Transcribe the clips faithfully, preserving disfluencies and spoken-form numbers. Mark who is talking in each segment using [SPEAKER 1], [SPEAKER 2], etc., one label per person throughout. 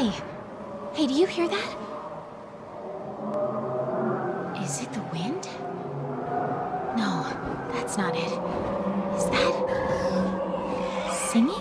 [SPEAKER 1] Hey. Hey, do you hear that? Is it the wind? No, that's not it. Is that... singing?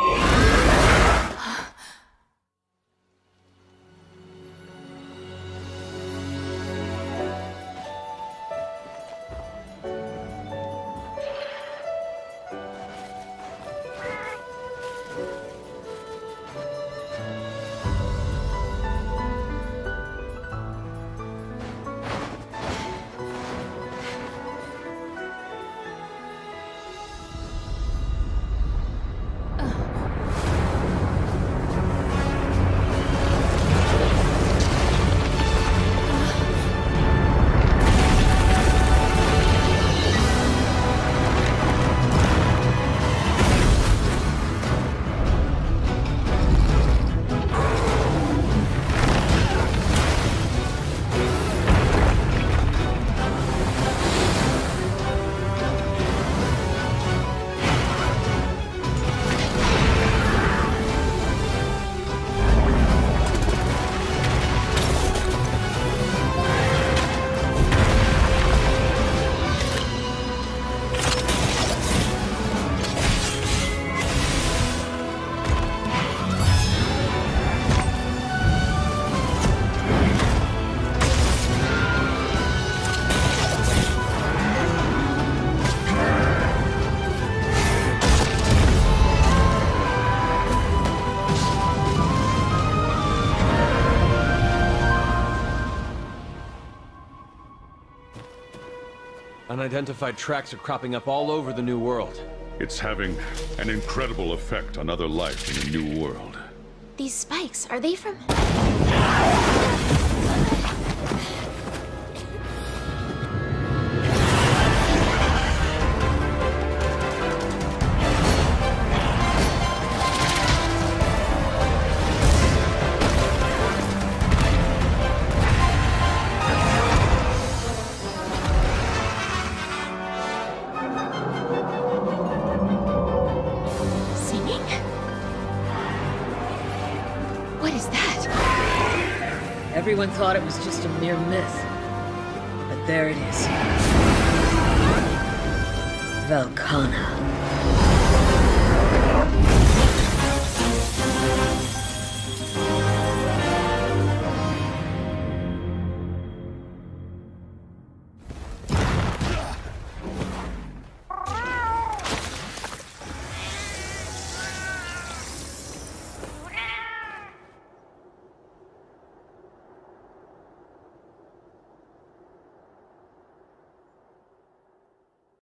[SPEAKER 2] Unidentified tracks are cropping up all over the New World.
[SPEAKER 3] It's having an incredible effect on other life in the New World.
[SPEAKER 1] These spikes, are they from...
[SPEAKER 4] Everyone thought it was just a mere myth. But there it is. Velkhana.